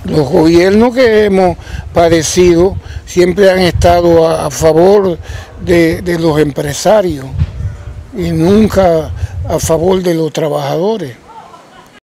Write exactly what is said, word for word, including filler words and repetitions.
Los gobiernos que hemos padecido siempre han estado a, a favor de, de los empresarios y nunca a favor de los trabajadores.